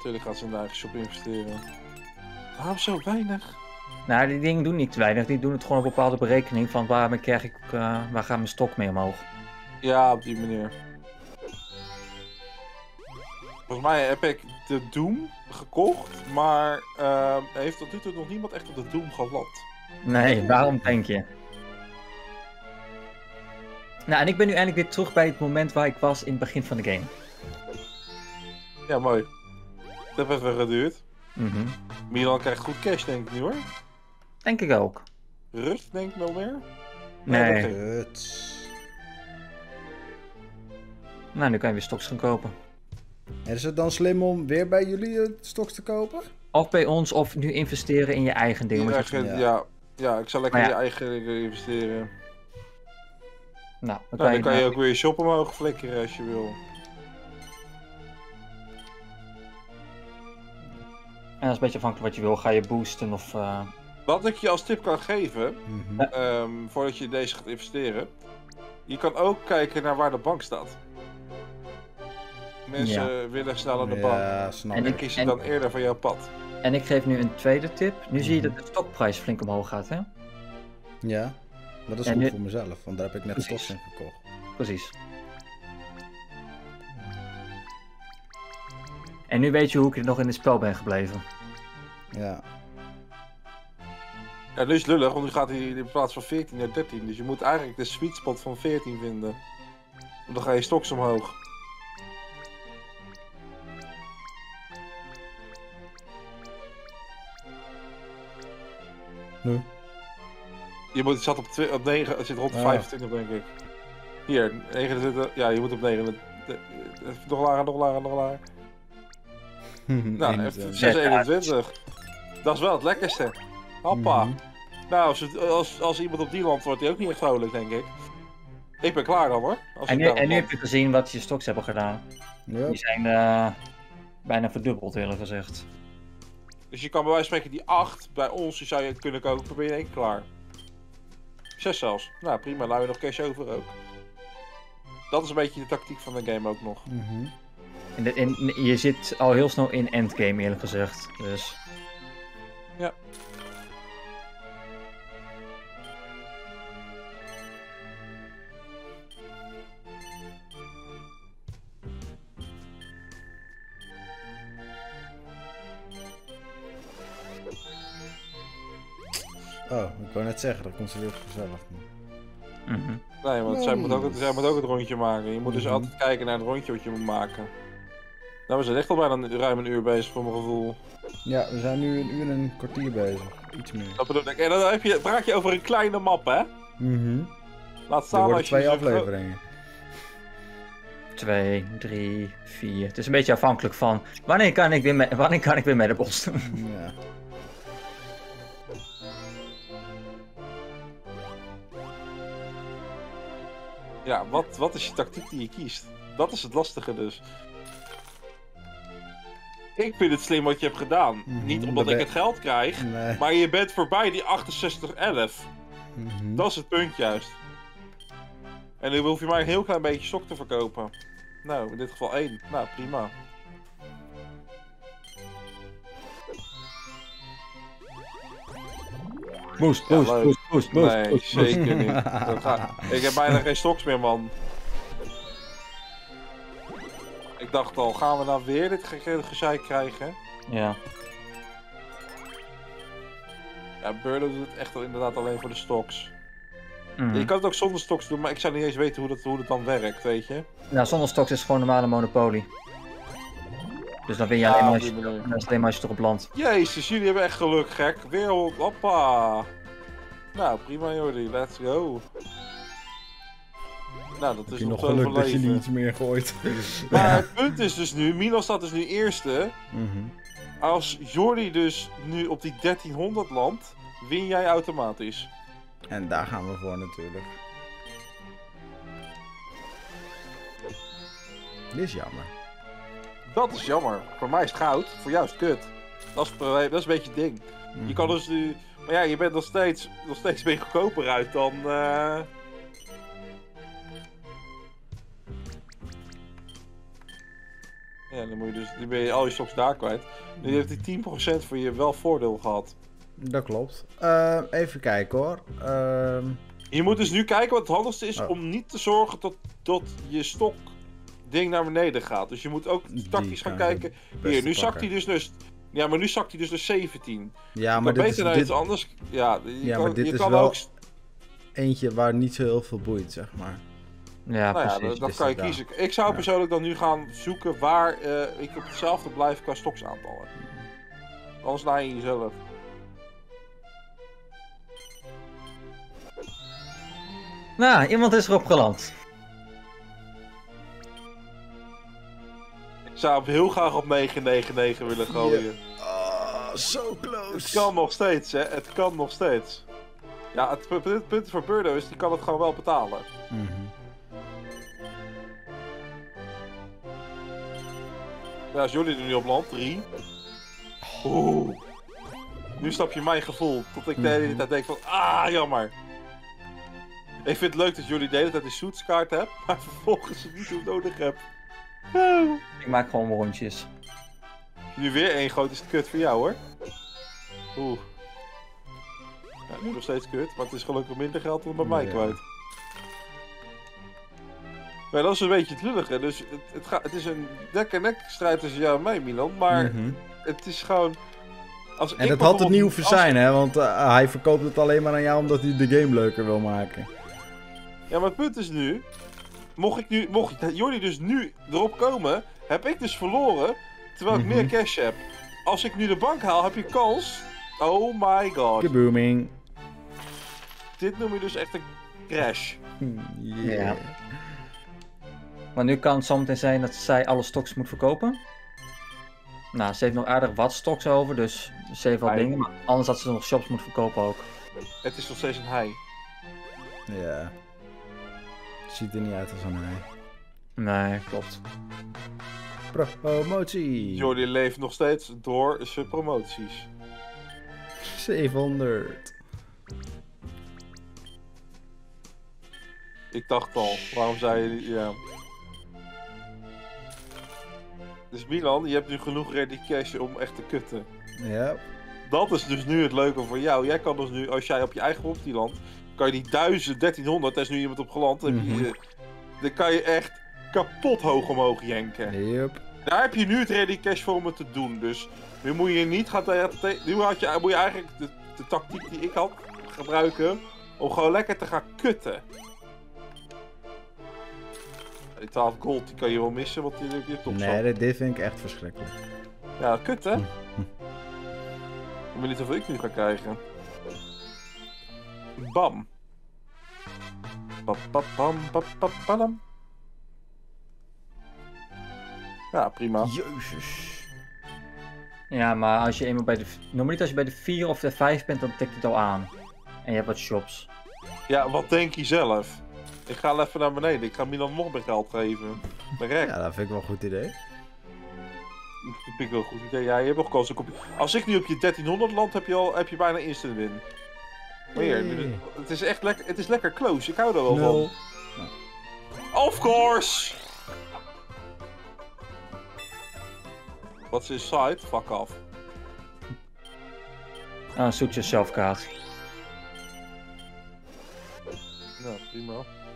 natuurlijk gaat ze in de eigen shop investeren. Waarom zo weinig? Nou, die dingen doen niet te weinig. Die doen het gewoon op een bepaalde berekening van waar gaat mijn stok mee omhoog. Ja, op die manier. Volgens mij heb ik de Doom gekocht, maar heeft tot nu toe nog niemand echt op de Doom geland. Nee, waarom denk je? Nou, en ik ben nu eindelijk weer terug bij het moment waar ik was in het begin van de game. Ja, mooi. Dat heeft even geduurd. Mhm. Milan krijgt goed cash, denk ik nu hoor. Denk ik ook. Rust, denk ik wel meer. Nee. Kut. Nou, nu kan je weer stoks gaan kopen. En is het dan slim om weer bij jullie stoks te kopen? Of bij ons, of nu investeren in je eigen dingen. Ja, ik zal lekker Maar in ja. je eigen dingen investeren. Nou, Dan kan je ook weer je shop omhoog flikkeren als je wil. En dat is een beetje afhankelijk wat je wil. Ga je boosten of... Wat ik je als tip kan geven, Mhm. voordat je deze gaat investeren. Je kan ook kijken naar waar de bank staat. Mensen willen snel aan de bank. Ja, snap En ik. En kies je dan eerder van jouw pad. En ik geef nu een tweede tip. Nu zie je dat de stokprijs flink omhoog gaat, hè? Ja, maar dat is En goed nu- voor mezelf, want daar heb ik net Precies. stoks in gekocht. Precies. En nu weet je hoe ik nog in het spel ben gebleven. Ja. Ja, nu is het lullig, want nu gaat hij in plaats van 14 naar 13. Dus je moet eigenlijk de sweet spot van 14 vinden. Want dan ga je stoks omhoog. Nu? Het zat op 9, het zit rond de Ah. 25 denk ik. Hier, 29, ja je moet op 9. Nog lager, nog lager, nog lager. Nou, even 621. Dat is wel het lekkerste. Hoppa. Mhm. Nou, als iemand op die land wordt, die ook niet echt vrolijk, denk ik. Ik ben klaar dan hoor. Als En ik nu, daar en nu op heb je gezien wat je stoks hebben gedaan. Ja. Die zijn bijna verdubbeld, eerlijk gezegd. Dus je kan bij wijze van spreken die 8 bij ons, die zou je kunnen kopen, dan ben je in één keer klaar. 6 zelfs. Nou prima, laten we nog cash over ook. Dat is een beetje de tactiek van de game ook nog. Mhm. Je zit al heel snel in endgame, eerlijk gezegd. Dus... Ja. Oh, ik wou net zeggen, dat komt ze weer gezellig. mhm. Nee, want zij moet ook het rondje maken. Je moet dus Mhm. altijd kijken naar het rondje wat je moet maken. Nou, we zijn echt al bijna ruim een uur bezig voor mijn gevoel. Ja, we zijn nu 1 uur en een kwartier bezig. Iets meer. Dat bedoel ik. En dan praat je over een kleine map, hè? Mhm. Laat Er staan worden als je 2 zo'n afleveringen. 2, 3, 4. Het is een beetje afhankelijk van wanneer kan ik weer met de bos doen. Ja. Ja, wat is je tactiek die je kiest? Dat is het lastige dus. Ik vind het slim wat je hebt gedaan. Mhm, Niet omdat dat ik ben- het geld krijg, Nee. maar je bent voorbij die 6811. Mhm. Dat is het punt juist. En nu hoef je maar een heel klein beetje stok te verkopen. Nou, in dit geval 1. Nou, prima. Boost, Ja, boost, leuk. boost, boost, boost, Nee, boost. zeker niet. Ik heb bijna geen stoks meer, man. Ik dacht al, gaan we nou weer dit gezeik krijgen? Ja. Ja, Burdo doet het echt inderdaad alleen voor de stoks. Mhm. Je kan het ook zonder stoks doen, maar ik zou niet eens weten hoe dat dan werkt, weet je? Nou, zonder stoks is het gewoon normale Monopoly. Dus dan win je Ja, alleen maar op als die je, manier. dat is alleen maar als je erop landt. Jezus, jullie hebben echt geluk, gek. Wereld, hoppa. Nou, prima Jordi, let's go. Nou, dat Heb is je nog nog te geluk dat je overleven. niet iets meer gooit? Maar het punt is dus nu, Milan staat dus nu eerste. Mhm. Als Jordi dus nu op die 1300 landt, win jij automatisch. En daar gaan we voor natuurlijk. Dit is jammer. Dat is jammer. Voor mij is het goud, voor jou is het kut. Dat is het probleem, dat is een beetje het ding. Je kan dus nu... Maar ja, je bent nog steeds een beetje goedkoper uit dan... Ja, dan ben je al je stocks daar kwijt. Nu heeft die 10% voor je wel voordeel gehad. Dat klopt. Even kijken hoor. Je moet dus nu kijken wat het handigste is Oh. om niet te zorgen tot je stok ding naar beneden gaat. Dus je moet ook tactisch gaan kan ik kijken. best Hier, nu zakt pakken. hij dus... Ja, maar nu zakt hij dus naar 17. Ja, Maar maar dit is, beter naar dit, iets anders. Ja, je maar dit je is kan wel ook... eentje waar niet zo heel veel boeit, zeg maar. Ja, Nou ja, precies. dat is kan je het kiezen. Ik zou Ja. persoonlijk dan nu gaan zoeken waar ik op hetzelfde blijf qua stoksaantallen. Anders naai je jezelf. Nou, iemand is erop geland. Ik zou hem heel graag op 999 willen gooien. Oh, so close. Het kan nog steeds, hè. Het kan nog steeds. Ja, het punt voor Burdo is, die kan het gewoon wel betalen. Mhm. Ja, als jullie er nu op land, 3. Oeh. Nu snap je mijn gevoel. Tot ik de hele tijd denk van, jammer. Ik vind het leuk dat jullie de hele tijd een soetskaart hebben, maar vervolgens het niet zo nodig heb. Ik maak gewoon rondjes. Als je nu weer één gooit, is het kut voor jou hoor. Oeh. Ja, nu nog steeds kut, maar het is gelukkig minder geld dan bij mij Ja. kwijt. Maar dat is een beetje het lullige. Dus het is een nek-en-nek strijd tussen jou en mij, Milan. Maar Mhm. het is gewoon... Als En ik dat had het bijvoorbeeld- niet hoeven als- zijn, hè? Want hij verkoopt het alleen maar aan jou omdat hij de game leuker wil maken. Ja, maar het punt is nu... Mocht jullie dus nu erop komen, heb ik dus verloren, terwijl ik Mhm. meer cash heb. Als ik nu de bank haal, heb je kans... Oh my god. Kabooming. Dit noem je dus echt een crash. Yeah. Ja. Maar nu kan het zometeen zijn dat zij alle stocks moet verkopen. Nou, ze heeft nog aardig wat stocks over, dus ze heeft wel Hij- dingen. Maar anders had ze nog shops moet verkopen ook. Het is nog steeds een hij. Ja. Ziet er niet uit als een hij. Nee, klopt. Promotie. Jordi leeft nog steeds door zijn promoties. 700. Ik dacht al, waarom zei je... Ja. Dus Milan, je hebt nu genoeg ready cash om echt te kutten. Ja. Dat is dus nu het leuke voor jou. Jij kan dus nu, als jij op je eigen optie landt, kan je die 1300, daar is nu iemand op geland, heb je, dan kan je echt kapot hoog omhoog jenken. Yep. Daar heb je nu het ready cash voor om het te doen. Dus nu moet je niet gaan nu moet je eigenlijk de tactiek die ik had gebruiken om gewoon lekker te gaan kutten. Die 12 gold die kan je wel missen, want die heb je top. Nee, dit vind ik echt verschrikkelijk. Ja, kut hè? Ik weet niet hoeveel ik nu ga krijgen. Bam. Bam. Ja, prima. Jezus. Ja, maar als je eenmaal bij de... Noem niet als je bij de 4 of de 5 bent, dan tikt het al aan. En je hebt wat shops. Ja, wat denk je zelf? Ik ga even naar beneden. Ik ga Milan nog meer geld geven. Direct. Ja, dat vind ik wel een goed idee. Dat vind ik wel een goed idee. Ja, je hebt nog kans. Als ik nu op je 1300 land, heb je bijna instant win. Maar hier, Hey. het is echt lekker. Het is lekker close. Ik hou er wel Nul. van. Of course! Wat is inside? Fuck off. Een zoetje zelfkaart. Nou, prima.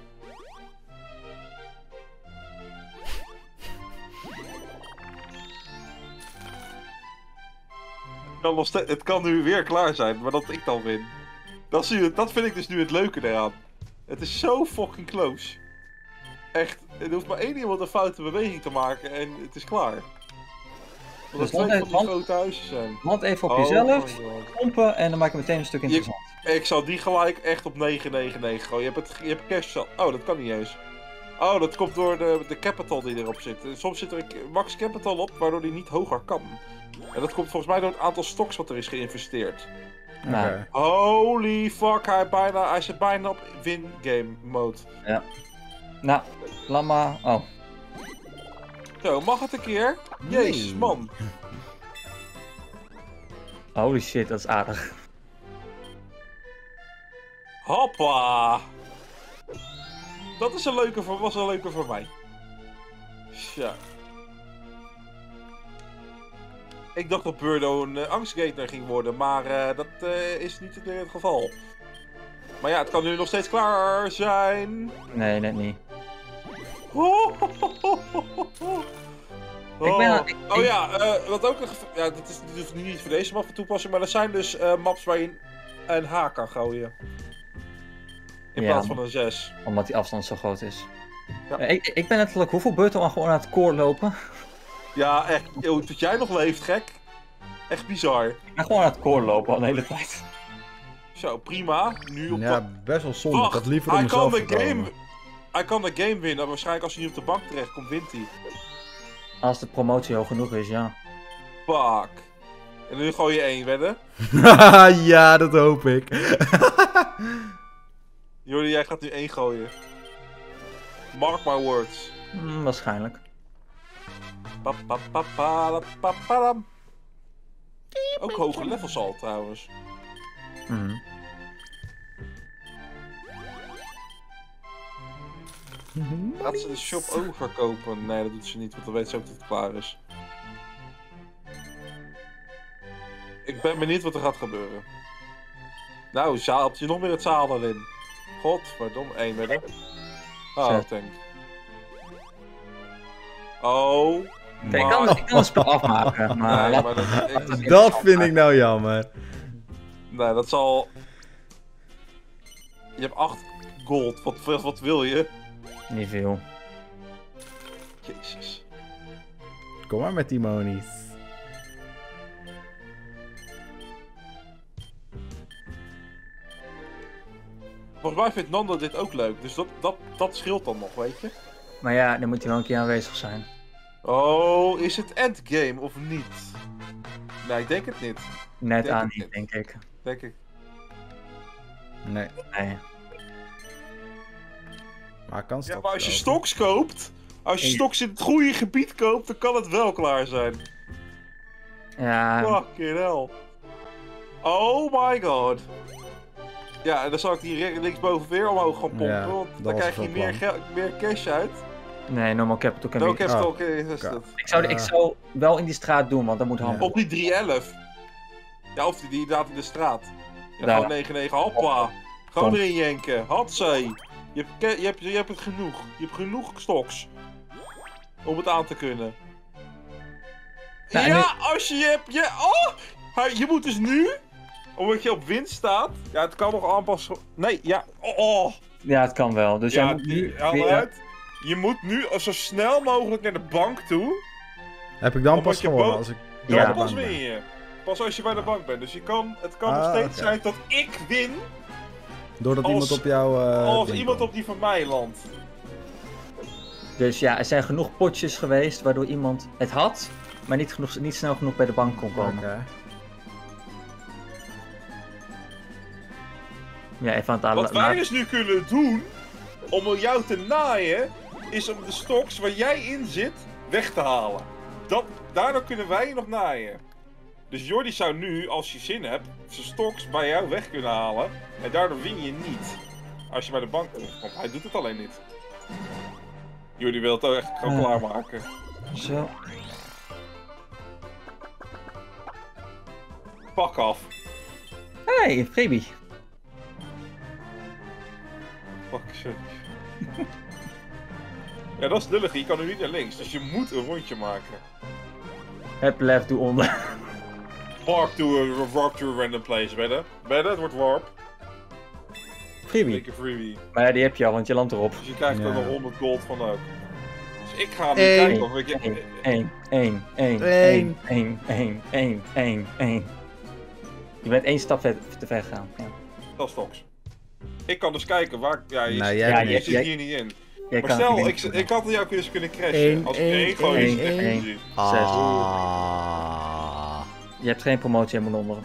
Het kan nu weer klaar zijn, maar dat ik dan win. Dat vind ik dus nu het leuke eraan. Het is zo fucking close. Echt, er hoeft maar één iemand een foute beweging te maken en het is klaar. Want Dus dat twee van die hand- grote huizen zijn. Hand even op Oh jezelf, my god. pompen en dan maak je meteen een stuk interessant. Ik zal die gelijk echt op 999 gooien. Je hebt cash al. Oh, dat kan niet eens. Oh, dat komt door de capital die erop zit. Soms zit er een max capital op, waardoor die niet hoger kan. En dat komt volgens mij door het aantal stocks wat er is geïnvesteerd. Nou, Oké. Holy fuck, hij zit bijna op win game mode. nou, laat maar... Oh, Zo, mag het een keer? Jezus, Nee. man. holy shit, dat is aardig. Hoppa. Dat is was een leuke voor mij. Ja. Ik dacht dat Birdo een angstgater ging worden, maar dat is niet het geval. Maar ja, het kan nu nog steeds klaar zijn. Nee, net niet. Oh, Ik ben oh ja, wat ook ja, dat is dus niet voor deze map van toepassing, maar er zijn dus maps waar je een H kan gooien. In plaats van een 6. Omdat die afstand zo groot is. Ja. Ik ben letterlijk hoeveel beurten al gewoon aan het koor lopen? Ja, echt. Dat jij nog leeft, gek. Echt bizar. Ik ben gewoon aan het koor lopen al de hele tijd. Zo, prima. Nu op Ja, best wel zonde. Ik Wacht, had liever om mezelf gekomen. Hij kan de game winnen, waarschijnlijk als hij niet op de bank terecht komt, wint hij. Als de promotie hoog genoeg is, ja. Fuck. En nu gooi je 1, wedden? Ja, dat hoop ik. Jordi, jij gaat nu 1 gooien. Mark my words. Waarschijnlijk. Papapapadam. Ook hoge levels al trouwens. Gaat ze de shop overkopen? Nee, dat doet ze niet, want dan weet ze ook dat het klaar is. Ik ben benieuwd wat er gaat gebeuren. Nou, haalt je nog meer het zadel in. Godverdomme, 1 wedden. Oh, tank. Oh. Kijk, ik kan het spel afmaken, maar... Nee, maar Dat vind ik nou jammer. Nee, dat zal... Je hebt 8 gold, wat wil je? Niet veel. Jezus. Kom maar met die monies. Volgens mij vindt Nando dit ook leuk, dus dat scheelt dan nog, weet je? Maar ja, dan moet hij wel een keer aanwezig zijn. Oh, is het endgame of niet? Nee, ik denk het niet. Net aan niet, denk ik. Denk ik. Nee. Nee. Maar kan Ja, maar als je stoks koopt, als je stoks in het goede gebied koopt, dan kan het wel klaar zijn. Ja. Fucking hell. Oh my god. Ja, en dan zal ik die linksboven weer omhoog gaan pompen, Ja, want dan krijg je meer cash uit. Nee, normal capital can No be... capital is dat. Ik zou wel in die straat doen, want dan moet Han... Op die 311. Ja, of die inderdaad in de straat. Ja, Daar. gewoon 99, hoppa. Gewoon erin jenken, hatzee. Je hebt het genoeg. Je hebt genoeg stoks. Om het aan te kunnen. Nou, ja, als je hebt... je moet dus nu... Omdat je op winst staat. Ja, het kan nog aanpassen. Nee, ja. Ja, het kan wel. Dus jij Ja, moet nu... je moet nu zo snel mogelijk naar de bank toe. Heb ik dan Omdat pas je gewonnen bo- als ik... Dan Ja. pas win je. Pas als je bij de bank bent. Dus het kan nog steeds zijn dat ik win. Doordat iemand op jou... als ding iemand komt. op die van mij landt. Dus ja, er zijn genoeg potjes geweest waardoor iemand het had, maar niet snel genoeg bij de bank kon komen. Oké. Ja, even aan het Wat wij dus nu kunnen doen, om jou te naaien, is om de stoks waar jij in zit, weg te halen. Daardoor kunnen wij je nog naaien. Dus Jordi zou nu, als je zin hebt, zijn stoks bij jou weg kunnen halen. En daardoor win je niet. Als je bij de bank komt, want hij doet het alleen niet. Jordi wil het ook echt gewoon klaarmaken. Zo. Pak af. Hey, freebie. Fuck, sorry. Ja, dat is lullig. Je kan nu niet naar links, dus je moet een rondje maken. Heb left, doe onder. Warp to a random place, better? Better, het wordt warp. Freebie. Take a freebie. Maar ja, die heb je al, want je landt erop. Dus je krijgt er Ja. nog 100 gold van ook. Dus ik ga nu Eén. kijken of ik... 1. Je bent 1 stap te ver gegaan. Ja. Dat is Fox. Ik kan dus kijken waar... Ja, je Nou, zit, jij Ja, bent- je zit hier niet in. Jij Maar kan stel, het niet ik had jou dus kunnen crashen. Eén, Als ik één, 1 gooi, is het één, echt één. easy. Ah. Je hebt geen promotie helemaal onder.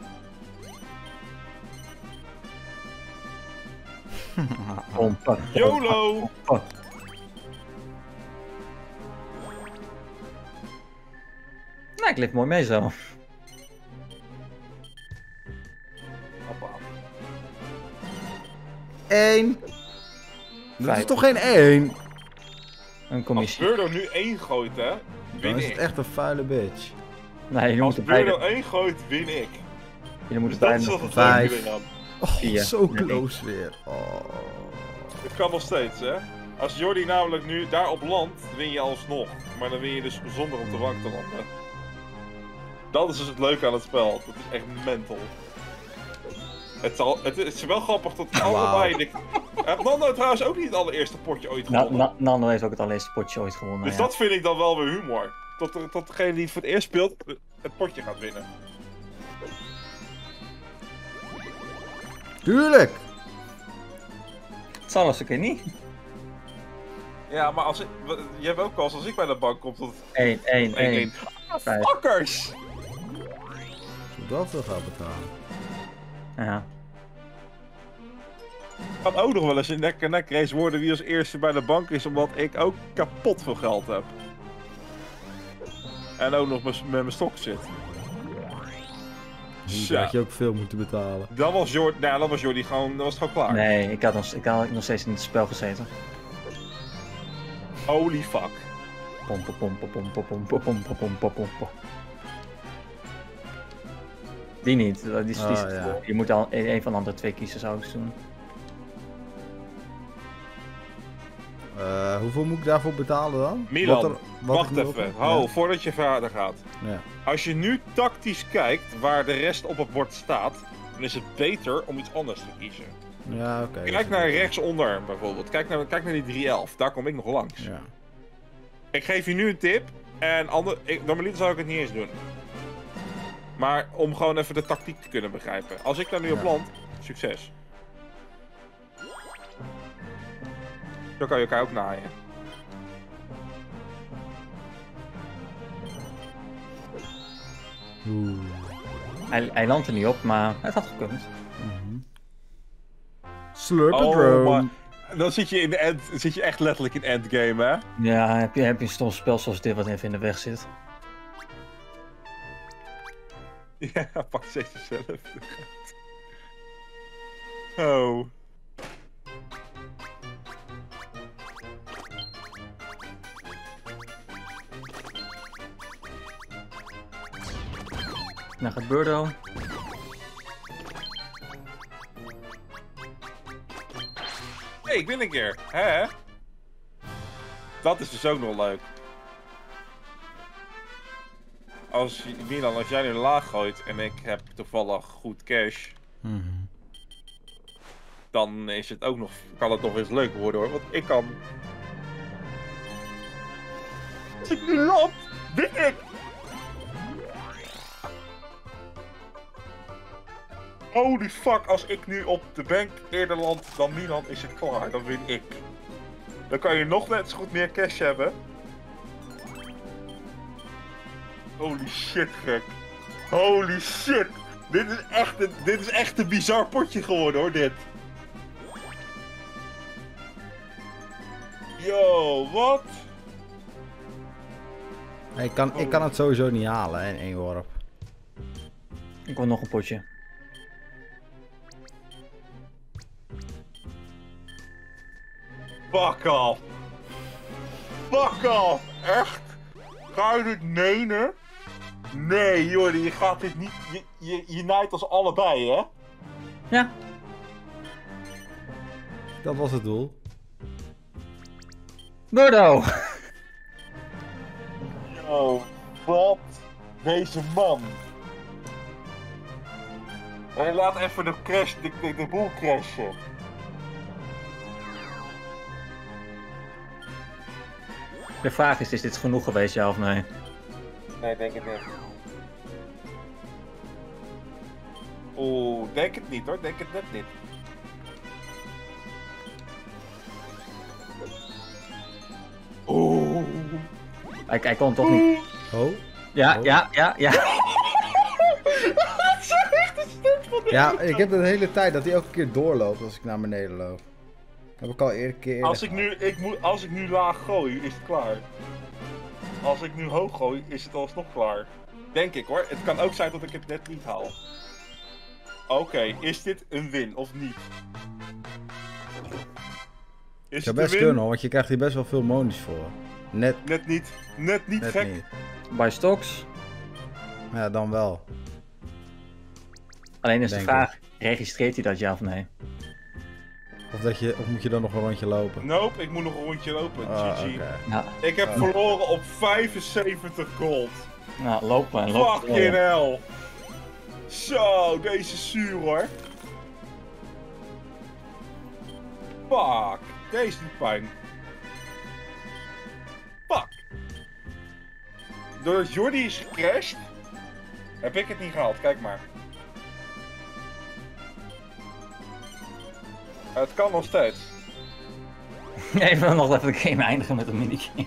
Pompen. YOLO! Nou, ik leef mooi mee zo. Hoppa. 1. Dat is Vijf. toch geen 1? Een Als commissie. Birdo nu 1 gooit, hè, Dan win is het ik. echt een vuile bitch. Nee, je Als moet Beurdo beide. 1 gooit, win ik. Je moet Dus er dat is beide. toch het Vijf. leuke eraan. Oh, 4. zo Nee. close weer. Oh. Het kan nog steeds, hè. Als Jordi namelijk nu daarop landt, win je alsnog. Maar dan win je dus zonder op de bank te landen. Dat is dus het leuke aan het spel. Dat is echt mental. Het is wel grappig dat allebei... Heeft Nando trouwens ook niet het allereerste potje ooit gewonnen? Nando heeft ook het allereerste potje ooit gewonnen. Dus ja. dat vind ik dan wel weer humor. Tot degene die het voor het eerst speelt, het potje gaat winnen. Tuurlijk! Het zal eens een keer niet. Ja, maar als je hebt ook kans als ik bij de bank kom tot 1-1-1. 1-1. Fuckers! Dat we gaan betalen. Ja. Kan ook nog wel eens een nek-en-nek race worden wie als eerste bij de bank is, omdat ik ook kapot veel geld heb. En ook nog met mijn stok zit. Hier had je ook veel moeten betalen. Dat was Jordi gewoon, dat was gewoon klaar. Nee, ik had nog steeds in het spel gezeten. Holy fuck. Pompa, pompa, pompa, pompa, pompa, pompa, pompa. Die niet, die is Oh, ja. Je moet al een van de andere twee kiezen, zou ik doen. Hoeveel moet ik daarvoor betalen dan? Milan, wat wacht ik moet even. op- Ho, voordat je verder gaat. Ja. Als je nu tactisch kijkt waar de rest op het bord staat, dan is het beter om iets anders te kiezen. Ja, oké. Kijk naar rechtsonder bijvoorbeeld. Kijk naar die 311. Daar kom ik nog langs. Ja. Ik geef je nu een tip. En normaliter zou ik het niet eens doen. Maar om gewoon even de tactiek te kunnen begrijpen. Als ik daar nu op land, succes. Zo kan je elkaar ook naaien. Oeh. Hij landt er niet op, maar het had gekund. Slurpodrome. maar dan zit je in de end, zit je echt letterlijk in endgame, hè? Ja, heb je een stom spel zoals dit wat even in de weg zit. Ja, pak steeds jezelf. Oh. Nou gaat Beurdo. Hey, ik win een keer. Hè? Dat is dus ook nog leuk. Als jij nu laag gooit en ik heb toevallig goed cash, dan is het ook nog, kan het nog eens leuk worden hoor. Want ik kan... Als ik nu land, win ik! Holy fuck, als ik nu op de bank eerder land dan Milan, is het klaar. Dan win ik. Dan kan je nog net zo goed meer cash hebben. Holy shit, gek. Holy shit. Dit is echt een bizar potje geworden, hoor, dit. Yo, wat? Ik kan het sowieso niet halen hè, in één worp. Ik wil nog een potje. Fuck off. Fuck off. Echt? Ga je dit menen? Nee, Jordi, je gaat dit niet... Je naait ons allebei, hè? Ja. Dat was het doel. Beurdo! Yo, wat? Deze man. Hij laat even de boel crashen. De vraag is dit genoeg geweest, ja of nee? Nee, denk het niet. Oeh, denk het niet hoor, denk het net niet. Oeh. Hij kon toch niet. Oh? Ja, Oh. ja. Ja, ik heb de hele tijd dat hij elke keer doorloopt als ik naar beneden loop. Dat heb ik al eerder keer. Als ik nu laag gooi, is het klaar. Als ik nu hoog gooi, is het alsnog klaar. Denk ik hoor. Het kan ook zijn dat ik het net niet haal. Oké, is dit een win of niet? Is Zou het best een win? kunnen hoor, want je krijgt hier best wel veel monies voor. Net Net niet. Net niet gek. niet. Bij Stocks. Ja, dan wel. Alleen is de Denk vraag, registreert hij dat ja of nee? Of moet je dan nog een rondje lopen? Nope, ik moet nog een rondje lopen. Oh, GG. oké. Ja, Ik heb verloren op 75 gold. nou, lopen. Fucking hell. Zo, deze is zuur hoor. Fuck. Deze doet pijn. Fuck. Doordat Jordi is gecrashed, heb ik het niet gehaald. Kijk maar. Het kan nog steeds. Even nog even de game eindigen met een minigame.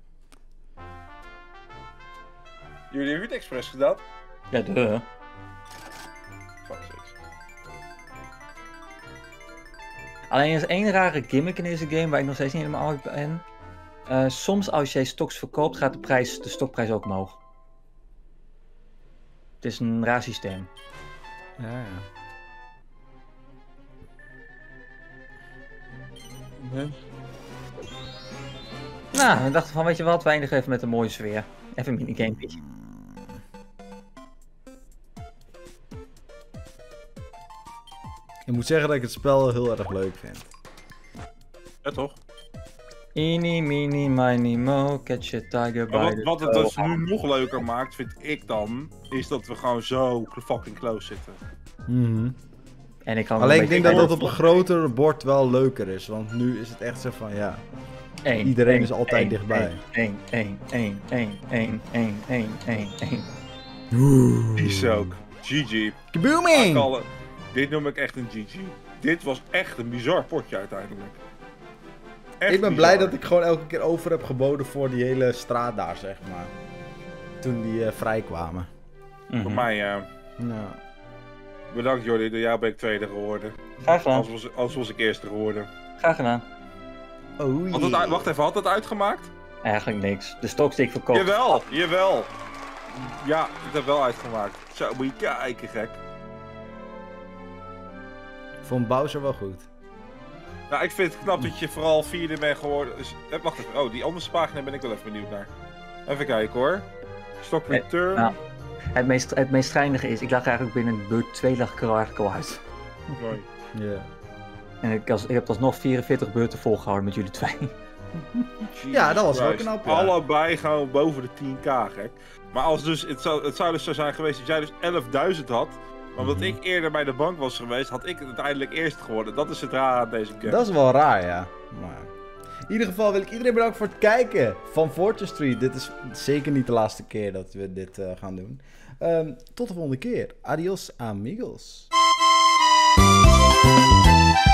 Jullie hebben het expres gedaan? Ja, duh. Fuck sakes. Alleen er is één rare gimmick in deze game waar ik nog steeds niet helemaal uit ben. Soms als jij stocks verkoopt gaat de stokprijs ook omhoog. Het is een raar systeem. Ja. Nou, we dachten van weet je wat, we eindigen even met een mooie sfeer. Even een minigame. Ik moet zeggen dat ik het spel heel erg leuk vind. Ja toch? Eeny, meeny, miny, mo, catch a tiger by the Wat het toe. dus nu nog leuker maakt, vind ik dan, is dat we gewoon zo fucking close zitten. En ik kan Alleen ik een denk beetje- dat dat op een groter bord wel leuker is. Want nu is het echt zo van ja. Eén, iedereen één, is altijd één, dichtbij. één. Die is ook. GG. Kabooming! Kallen. Dit noem ik echt een GG. Dit was echt een bizar potje uiteindelijk. Echt Ik ben bizar. blij dat ik gewoon elke keer over heb geboden voor die hele straat daar, zeg maar. Toen die vrijkwamen. Voor mij, Ja. bedankt Jordi, door jou ben ik tweede geworden. Graag gedaan. Als was ik eerste geworden. Graag gedaan. Oh Had het wacht even, had het uitgemaakt? Eigenlijk niks. De stocks die ik verkoop. Jawel. Ja, het heeft wel uitgemaakt. Zo, moet je kijken gek. Ik vond Bowser wel goed. Nou, ik vind het knap dat je vooral vierde bent geworden. Dus, wacht even, oh, die andere pagina ben ik wel even benieuwd naar. Even kijken hoor. Stock return. Nou, het meest schijnige is, ik lag eigenlijk binnen beurt 2 lag ik er eigenlijk al uit. Mooi. Ja. En ik heb alsnog 44 beurten volgehouden met jullie twee. Ja, dat was wel Christ. knap, ja. Allebei gaan boven de 10k, gek. Maar als dus, het zou dus zo zijn geweest dat jij dus 11.000 had. Maar omdat ik eerder bij de bank was geweest, had ik het uiteindelijk eerst geworden. Dat is het raar aan deze game. Dat is wel raar, ja. Maar in ieder geval wil ik iedereen bedanken voor het kijken van Fortress Street. Dit is zeker niet de laatste keer dat we dit gaan doen. Tot de volgende keer. Adios, amigos.